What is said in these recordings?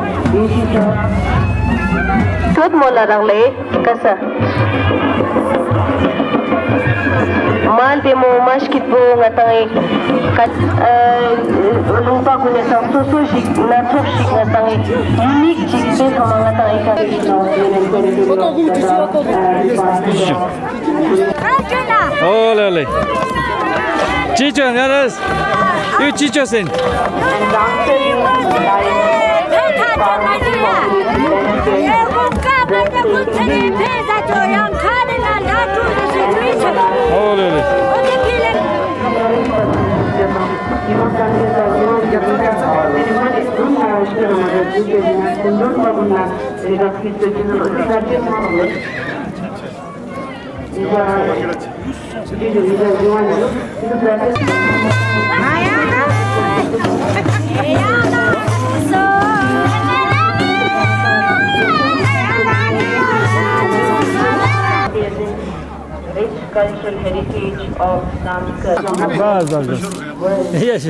Tut mola rangle kasa. Mal demo mashkit bo ngatangi kat lupa kunya susu shik na top shik ngatangi unique chik pe sama ngatangi ka. Oh lele. Chicho ngaras. You chicho sen. Oh lele. Rich cultural heritage of Sanskrit. Yes.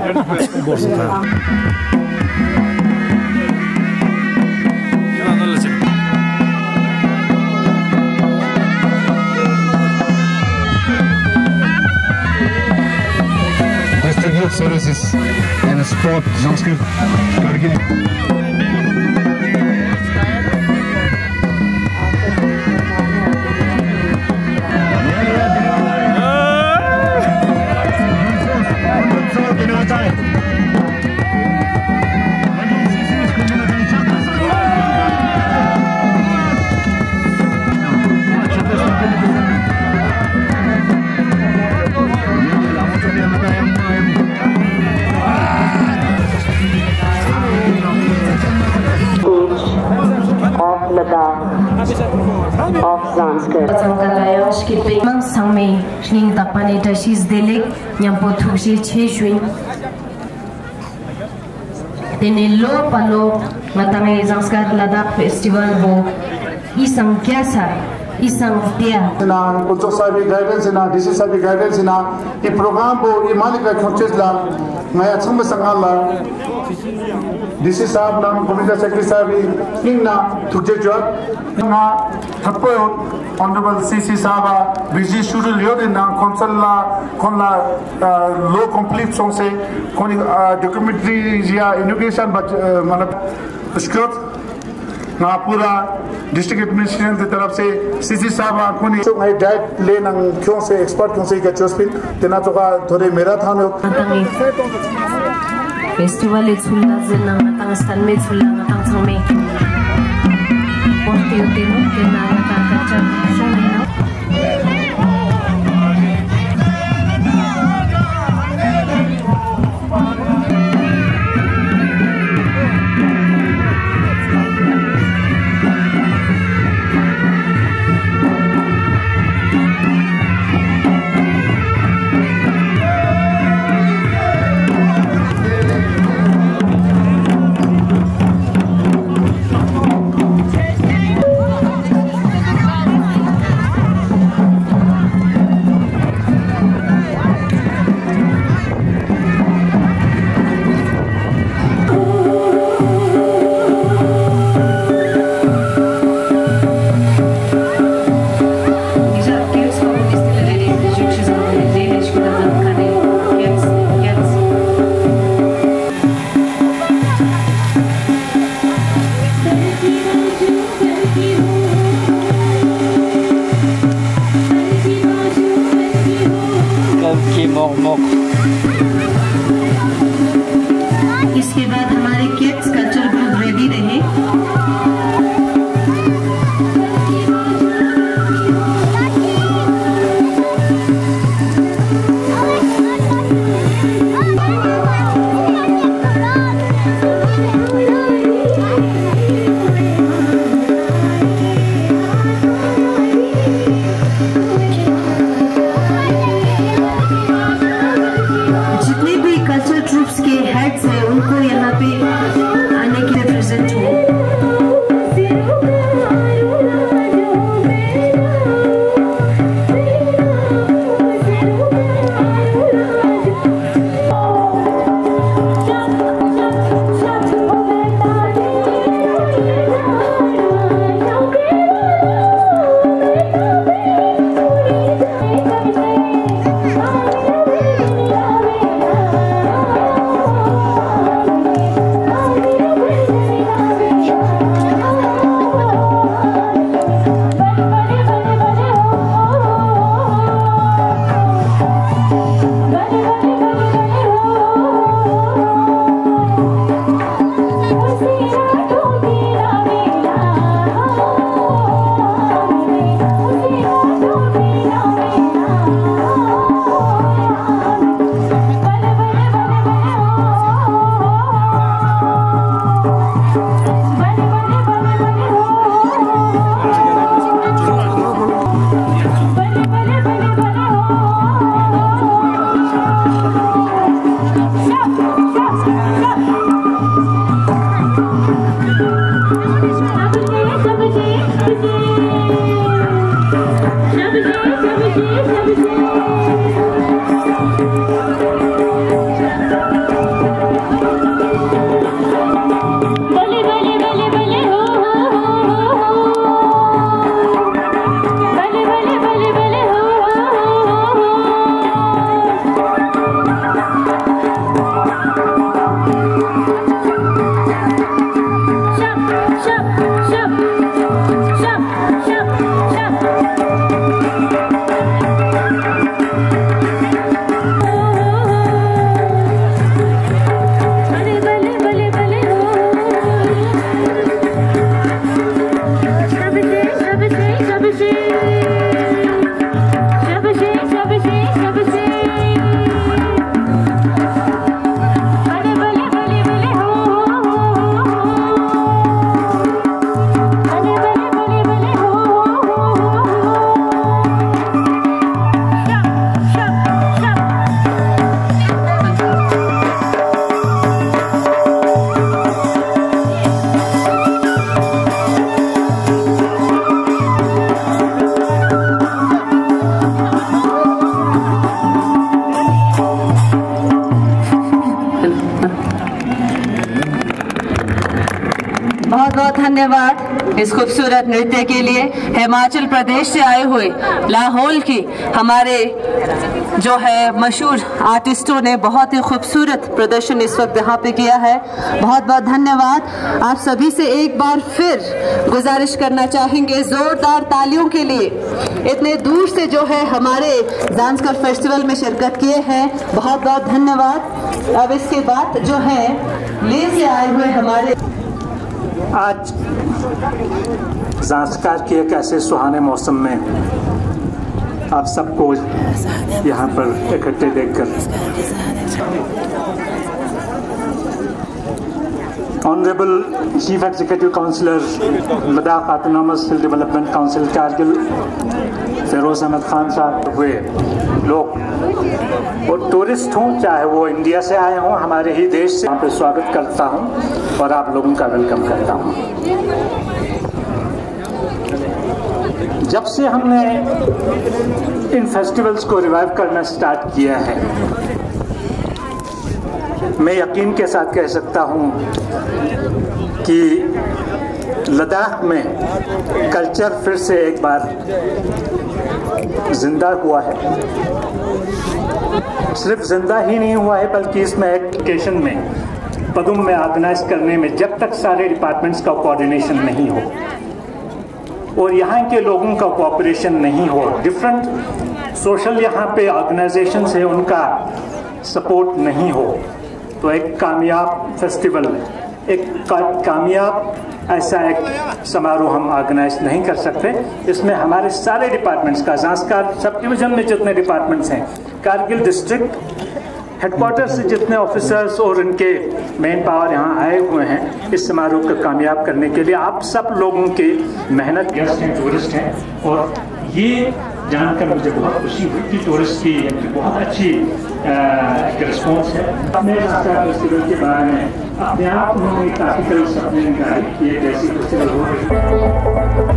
Distributed services and sport Sanskrit. Of Sanskrit. Mang sangme shning tapane tashis delek nyampo thukshi cheshwin. Tene lo palo matame Sanskrit Ladakh Festival bo isang kyasa isang dia. Na Kultur Sabi guidance na DC Sabi guidance na I program bo I malika coaches la maya chamba sangala DC Sahab na Community Secretary Sabi ingna thukje jot na thappo Honorable CC Sahaba busy schedule yod na consulla konla low complete song se koni documentary ya inauguration but मतलब स्क्रोत ना पूरा district administration की तरफ से CC साहब आँखों ने diet ले नंग क्यों से एक्सपर्ट क्यों से क्या चोस्पिन तेना तो का थोड़े मेरा था ना फेस्टिवल इचुल्ला ज़िला मतंग स्टल में इचुल्ला मतंग समय पहुँचते होते हो के नाम का कच्चा समय ना बहुत बहुत धन्यवाद इस खूबसूरत नृत्य के लिए। हिमाचल प्रदेश से आए हुए लाहौल की हमारे जो है मशहूर आर्टिस्टों ने बहुत ही खूबसूरत प्रदर्शन इस वक्त यहाँ पे किया है। बहुत बहुत धन्यवाद। आप सभी से एक बार फिर गुजारिश करना चाहेंगे जोरदार तालियों के लिए। इतने दूर से जो है हमारे ज़ांस्कर फेस्टिवल में शिरकत किए हैं, बहुत बहुत धन्यवाद। अब इसके बाद जो है ले से आए हुए हमारे आज ज़ांस्कर के एक ऐसे सुहाने मौसम में आप सबको यहाँ पर इकट्ठे देखकर honourable chief executive councillor Ladakh autonomous hill development council Kargil Firoz Ahmed Khan साहब हुए लोग और टूरिस्ट हों, चाहे वो इंडिया से आए हों, हमारे ही देश से, यहाँ पे स्वागत करता हूँ और आप लोगों का वेलकम करता हूँ। जब से हमने इन फेस्टिवल्स को रिवाइव करना स्टार्ट किया है, मैं यकीन के साथ कह सकता हूँ कि लद्दाख में कल्चर फिर से एक बार जिंदा हुआ है। सिर्फ जिंदा ही नहीं हुआ है बल्कि इसमें एजुकेशन में पदुम में ऑर्गेनाइज करने में जब तक सारे डिपार्टमेंट्स का कोऑर्डिनेशन नहीं हो और यहाँ के लोगों का कोऑपरेशन नहीं हो, डिफरेंट सोशल यहाँ पे ऑर्गेनाइजेशन है उनका सपोर्ट नहीं हो, तो एक कामयाब फेस्टिवल, एक कामयाब ऐसा एक समारोह हम ऑर्गेनाइज नहीं कर सकते। इसमें हमारे सारे डिपार्टमेंट्स का, ज़ांस्कर सब डिवीजन में जितने डिपार्टमेंट्स हैं, कारगिल डिस्ट्रिक्ट हेडक्वार्टर से जितने ऑफिसर्स और इनके मेन पावर यहाँ आए हुए हैं इस समारोह को कामयाब करने के लिए, आप सब लोगों की मेहनत, गेस्ट हैं, टूरिस्ट हैं, और ये जानकर मुझे बहुत खुशी हुई कि टूरिस्ट की बहुत अच्छी रिस्पॉन्स है। अपने फेस्टिवल के बारे में अपने आप उन्होंने काफ़ी कई सपने निकाले कि एक ऐसी फेस्टिवल हो रही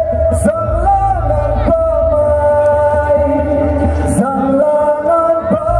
Zallangan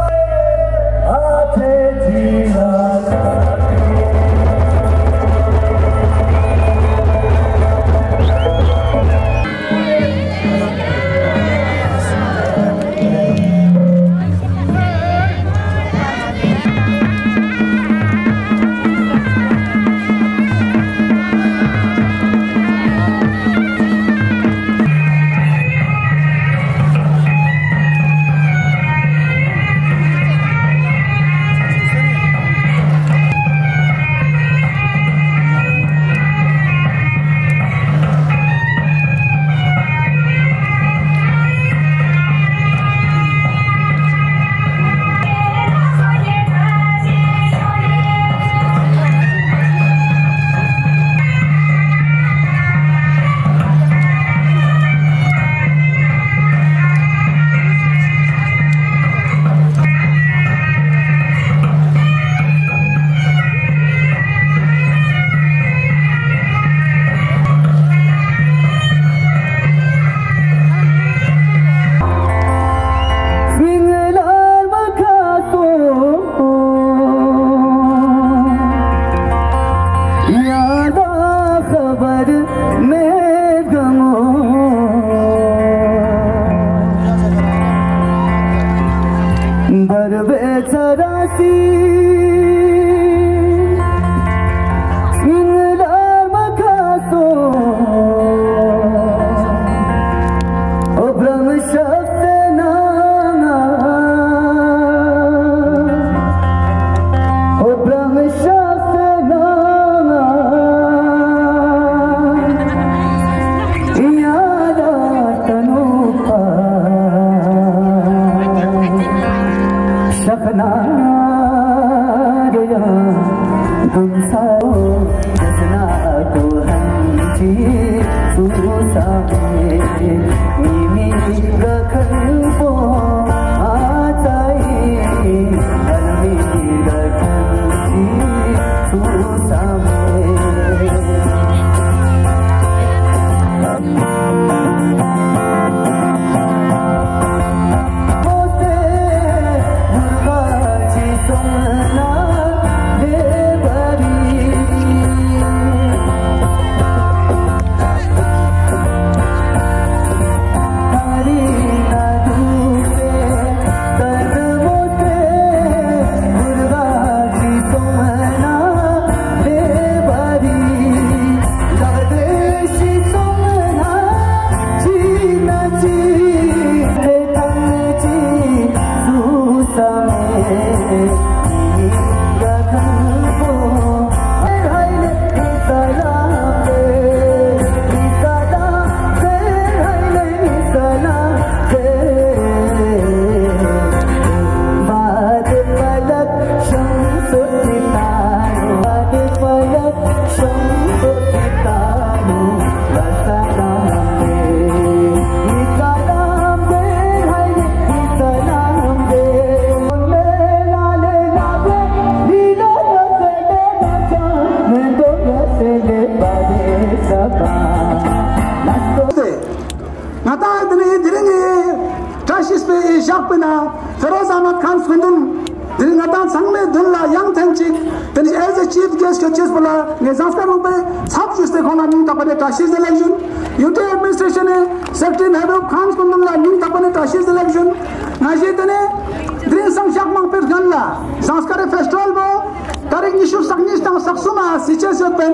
Feroz Ahmad Khan Sundun Diri ngatan sangme dunla yang tenchik Diri as a chief guest coaches bola Ngesanskar rupe Sab juste khona ning tapane Tashiz election UT administration Secretary Mehboob Khan Sundun la ning tapane Tashiz election Naji tene Diri sang shak mang per ganla Sanskar festival bo Tarik nishur saknish tang saksuma Siches yotben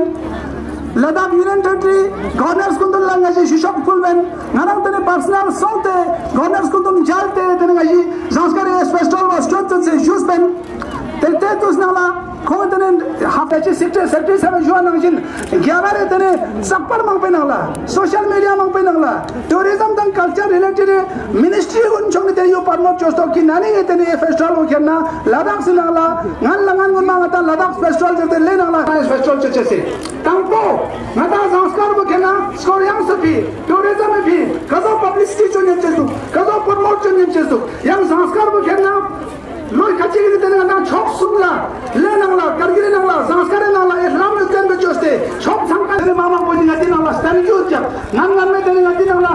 Ladakh Union Territory Governors Kundun la ngaji shishop kulben Ngarang tene personal sote Governors Kundun jalte tene ngaji Zanskar festival was strengthened se jusben Tete tus nala Kho tene hafachi secretary sabe juan nangin Gyavare tene sakpar mang pe nangla Social media mang pe nangla Tourism tang culture related Ministry gun chong tene yo promote chosto ki nani tene festival ho kherna Ladakh se nangla Ngan langan gun mangata Ladakh festival jete le nangla festival cheche se Tangpo Nata Zanskar bo kena Skor yang sabi Tourism bhi Kazo publicity chonye chesu Kazo promote chonye chesu Yang Zanskar bo kena Loi kachi gini tene ngata chok sumla Le nangla Kargiri nangla Zanskar nangla Islam yudgan be choste Chok sangka tene mama boji ngati nangla Stani yudjak Ngan me tene ngati nangla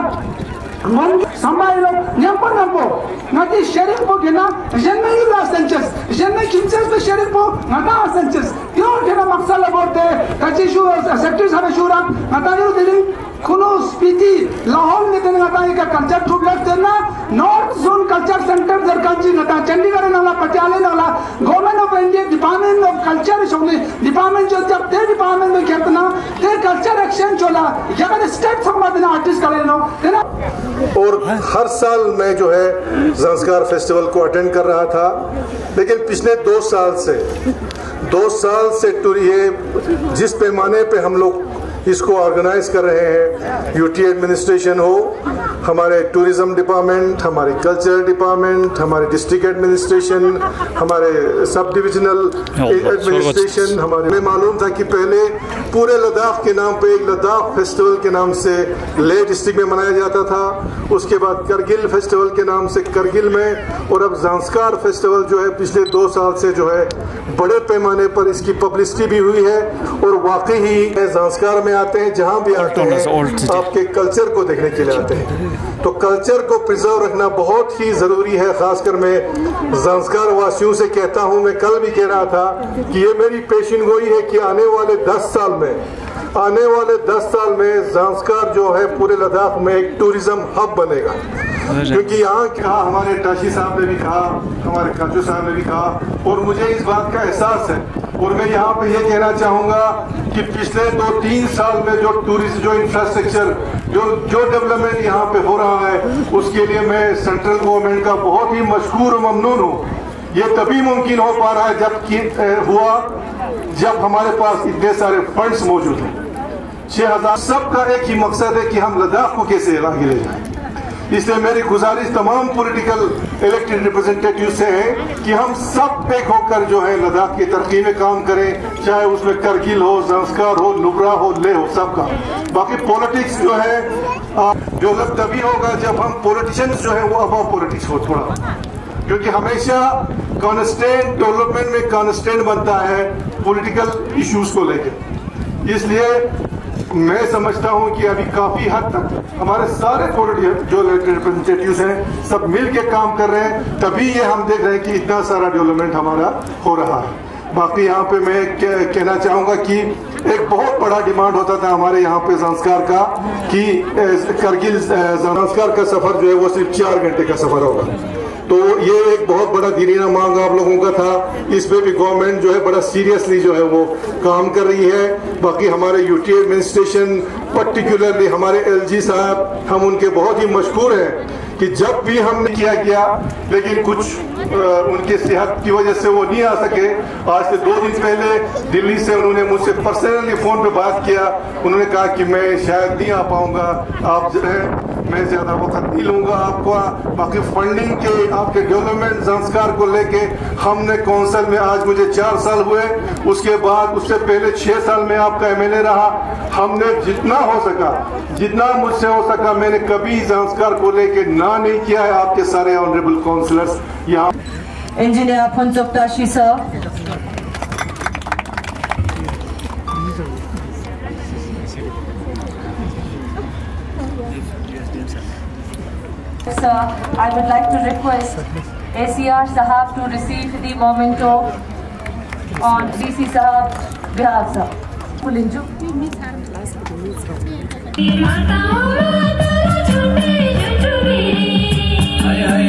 Ngon sambai lo Nyampan nampo Ngati sherik bo kena Jenme yudla senches Jenme kinches be sherik bo Ngata senches Yo kena maksala bote Kachi shu Secretary sabe shurak Ngata yu dili Kuno Spiti Lahore में देने का एक culture ट्रूपलेट देना north zone culture centre जरकांची नता चंडीगढ़ नाला पटियाला नाला government of India department of culture शोने डिपार्टमेंट जो जब ते डिपार्टमेंट में कितना ते कल्चर एक्सचेंज होला जगह स्टेट संबंधित आर्टिस्ट करे नो देना और हर साल मैं जो है ज़ांस्कार फेस्टिवल को अटेंड कर रहा था लेकिन पिछले 2 साल से टूर ये जिस पैमाने पे हम लोग इसको ऑर्गेनाइज कर रहे हैं यूटी एडमिनिस्ट्रेशन हो हमारे टूरिज्म डिपार्टमेंट हमारे कल्चरल डिपार्टमेंट हमारे डिस्ट्रिक्ट एडमिनिस्ट्रेशन हमारे सब डिविजनल एडमिनिस्ट्रेशन हमारे मालूम था कि पहले पूरे लद्दाख के नाम पे एक लद्दाख फेस्टिवल के नाम से लेह डिस्ट्रिक्ट में मनाया जाता था उसके बाद करगिल फेस्टिवल के नाम से करगिल में और अब ज़ांस्कार फेस्टिवल जो है पिछले 2 साल से जो है बड़े पैमाने पर इसकी पब्लिसिटी भी हुई है और वाकई ही ज़ांस्कार में आते हैं जहां भी आते हैं आपके कल्चर को देखने के लिए आते हैं तो कल्चर को प्रिजर्व रखना बहुत ही जरूरी है खासकर मैं ज़ांस्कार वासियों से कहता हूं मैं कल भी कह रहा था कि ये मेरी पेशिन गोई है कि आने वाले 10 साल में ज़ांस्कार जो है पूरे लद्दाख में एक टूरिज्म हब बनेगा क्योंकि यहाँ कहा, हमारे टाशी साहब ने भी कहा, हमारे काजू साहब ने भी कहा, और मुझे इस बात का एहसास है। और मैं यहाँ पे ये कहना चाहूँगा कि पिछले 2-3 साल में जो टूरिस्ट, जो इंफ्रास्ट्रक्चर, जो डेवलपमेंट यहाँ पे हो रहा है, उसके लिए मैं सेंट्रल गवर्नमेंट का बहुत ही मशकूर और ममनून हूँ। ये तभी मुमकिन हो पा रहा है जब हमारे पास इतने सारे फंड्स मौजूद हैं। 6000 सबका एक ही मकसद है कि हम लद्दाख को कैसे आगे ले जाएं। इसलिए मेरी गुजारिश तमाम पॉलिटिकल इलेक्टेड रिप्रेजेंटेटिव से है कि हम सब एक होकर जो है लद्दाख की तरक्की में काम करें, चाहे उसमें करगिल हो, ज़ंस्कार हो, नुब्रा हो, लेह हो, सबका। बाकी पॉलिटिक्स जो है डेवलप तभी होगा जब हम पॉलिटिशियंस जो है वो अबाव पॉलिटिक्स हो थोड़ा, क्योंकि हमेशा कॉन्स्टेंट डेवलपमेंट में कॉन्स्टेंट बनता है पॉलिटिकल इश्यूज को लेकर। इसलिए मैं समझता हूं कि अभी काफी हद तक हमारे सारे जो रिप्रेजेंटेटिव्स हैं सब मिल के काम कर रहे हैं, तभी ये हम देख रहे हैं कि इतना सारा डेवलपमेंट हमारा हो रहा है। बाकी यहाँ पे मैं कहना चाहूंगा कि एक बहुत बड़ा डिमांड होता था हमारे यहाँ पे संस्कार का कि करगिल संस्कार का सफर जो है वो सिर्फ 4 घंटे का सफर होगा। तो ये एक बहुत बड़ा दिरीना मांग आप लोगों का था। इस पे भी गवर्नमेंट जो है बड़ा सीरियसली जो है वो काम कर रही है। बाकी हमारे यूटी एडमिनिस्ट्रेशन, पर्टिकुलरली हमारे LG साहब, हम उनके बहुत ही मशहूर हैं कि जब भी हमने किया गया, लेकिन कुछ उनकी सेहत की वजह से वो नहीं आ सके। आज से 2 दिन पहले दिल्ली से उन्होंने मुझसे पर्सनली फोन पे बात किया। उन्होंने कहा कि मैं शायद नहीं आ पाऊंगा, आप जो है मैं ज्यादा वक्त नहीं लूंगा आपको। बाकी फंडिंग के, आपके डेवलपमेंट संस्कार को लेके हमने काउंसिल में, आज मुझे 4 साल हुए, उसके बाद उससे पहले 6 साल में आपका MLA रहा। हमने जितना हो सका, जितना मुझसे हो सका, मैंने कभी संस्कार को लेके ना नहीं किया है। आपके सारे ऑनरेबल काउंसिलर्स यहाँ। Engineer Phunsuk Tashi sir, Sir, I would like to request ACR Sahab to receive the memento on DC Sahab behalf, sir. Pulinju. Hi, hi.